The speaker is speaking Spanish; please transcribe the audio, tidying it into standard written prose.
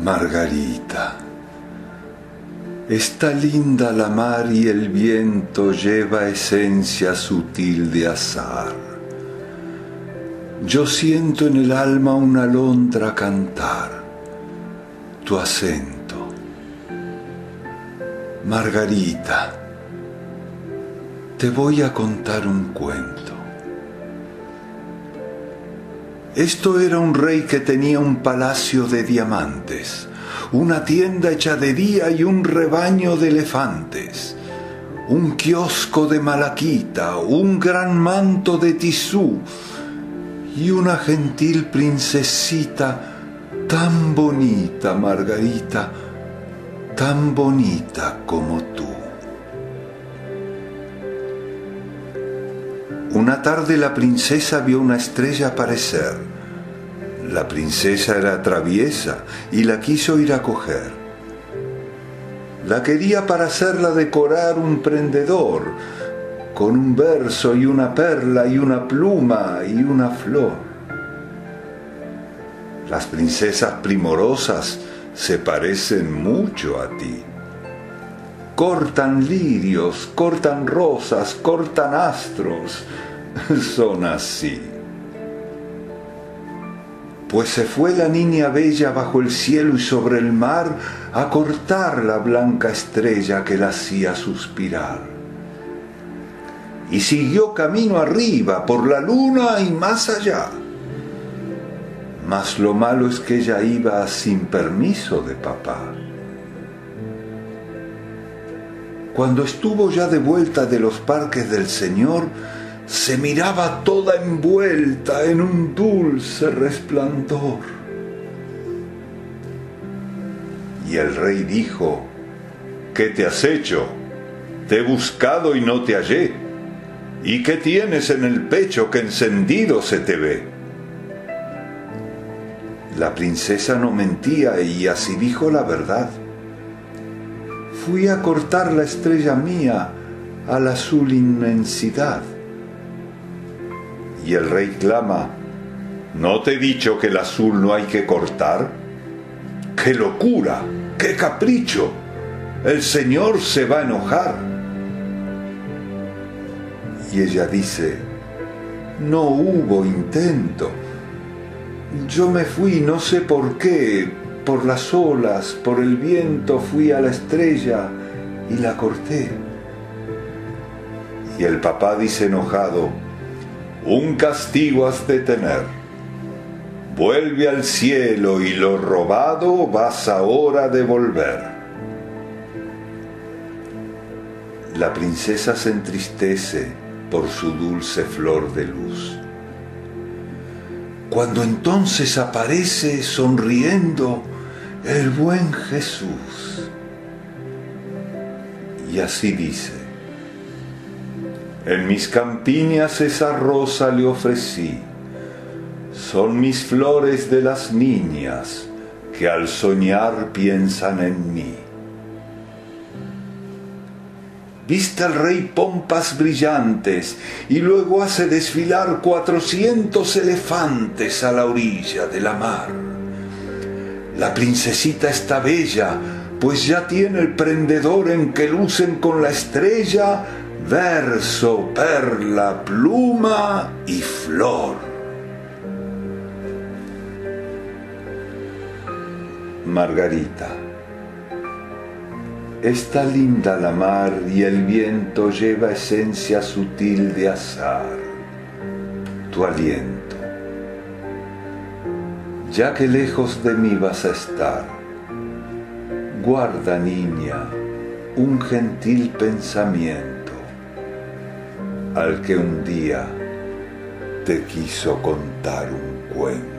Margarita, está linda la mar y el viento lleva esencia sutil de azar. Yo siento en el alma una alondra cantar tu acento. Margarita, te voy a contar un cuento. Esto era un rey que tenía un palacio de diamantes, una tienda hecha de día y un rebaño de elefantes, un kiosco de malaquita, un gran manto de tisú y una gentil princesita tan bonita, Margarita, tan bonita como tú. Una tarde la princesa vio una estrella aparecer. La princesa era traviesa y la quiso ir a coger. La quería para hacerla decorar un prendedor, con un verso y una perla y una pluma y una flor. Las princesas primorosas se parecen mucho a ti. Cortan lirios, cortan rosas, cortan astros, son así. Pues se fue la niña bella bajo el cielo y sobre el mar a cortar la blanca estrella que la hacía suspirar. Y siguió camino arriba, por la luna y más allá. Mas lo malo es que ella iba sin permiso de papá. Cuando estuvo ya de vuelta de los parques del Señor, se miraba toda envuelta en un dulce resplandor. Y el rey dijo: ¿Qué te has hecho? Te he buscado y no te hallé. ¿Y qué tienes en el pecho que encendido se te ve? La princesa no mentía y así dijo la verdad. Fui a cortar la estrella mía a la azul inmensidad. Y el rey clama: ¿no te he dicho que el azul no hay que cortar? ¡Qué locura! ¡Qué capricho! El señor se va a enojar. Y ella dice: no hubo intento. Yo me fui, no sé por qué, por las olas, por el viento, fui a la estrella y la corté. Y el papá dice enojado: un castigo has de tener. Vuelve al cielo y lo robado vas ahora a devolver. La princesa se entristece por su dulce flor de luz. Cuando entonces aparece sonriendo el buen Jesús. Y así dice: en mis campiñas esa rosa le ofrecí, son mis flores de las niñas que al soñar piensan en mí. Viste al rey pompas brillantes y luego hace desfilar 400 elefantes a la orilla de la mar. La princesita está bella, pues ya tiene el prendedor en que lucen con la estrella verso, perla, pluma y flor. Margarita, está linda la mar y el viento lleva esencia sutil de azar, tu aliento. Ya que lejos de mí vas a estar, guarda, niña, un gentil pensamiento al que un día te quiso contar un cuento.